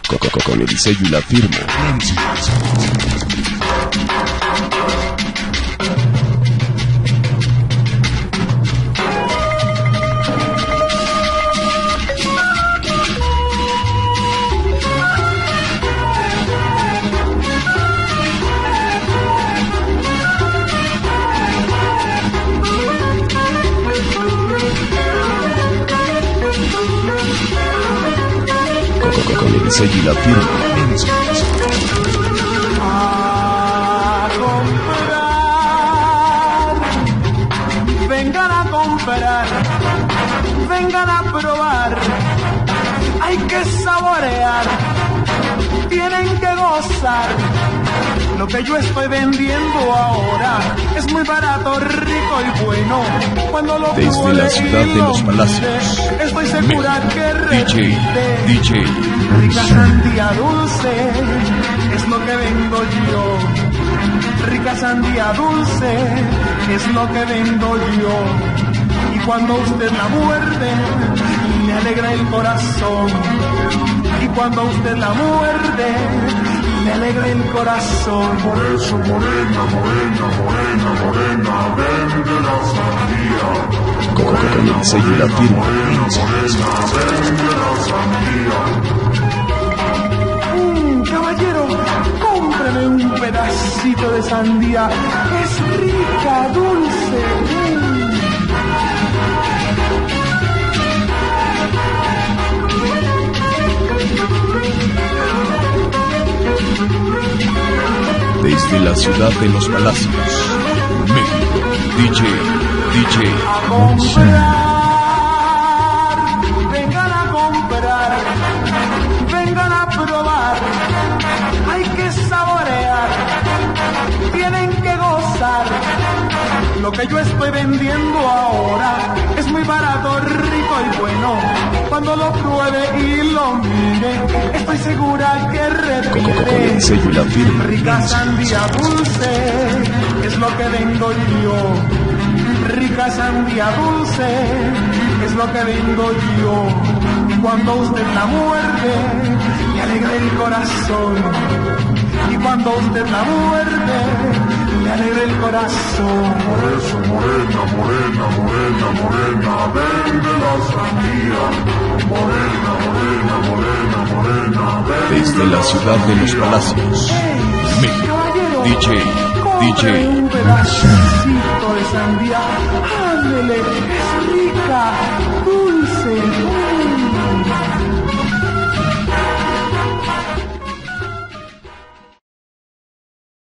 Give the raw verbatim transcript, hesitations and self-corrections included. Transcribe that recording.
Con el sello y la firma. Con el sello y la firma. A comprar, vengan a comprar, vengan a probar, hay que saborear, tienen que gozar. Lo que yo estoy vendiendo ahora es muy barato, rico y bueno. Cuando lo Desde la ciudad de los Palacios, estoy segura que D J, D J rica sandía dulce es lo que vendo yo. Rica sandía dulce es lo que vendo yo. Y cuando usted la muerde, le alegra el corazón. Y cuando usted la muerde, le alegra el corazón. Por eso morena, morena, morena, morena, vende la sandía. Con, con el sello y la firma. Morena, morena, vende la sandía. Mm, caballero, cómprame un pedacito de sandía. Es rica, dulce. Mm. Desde la ciudad de los Palacios, México, D J, D J A comprar, vengan a comprar, vengan a probar, hay que saborear, tienen que gozar. Lo que yo estoy vendiendo ahora es muy barato, rico y bueno. Cuando lo pruebe y lo mire, estoy segura que con, con, con el requiere. sello y la firma. Rica sandía dulce es lo que vendo yo. Rica sandía dulce es lo que vendo yo. Y cuando usted la muerde, le alegra el corazón. Y cuando usted la muerde, le alegra el corazón. Por eso morena, morena, morena, morena, vende la sandía. Morena, morena, morena, morena, vende. Desde la ciudad de los Palacios, México, D J, D J un pedacito de sandía, ándele.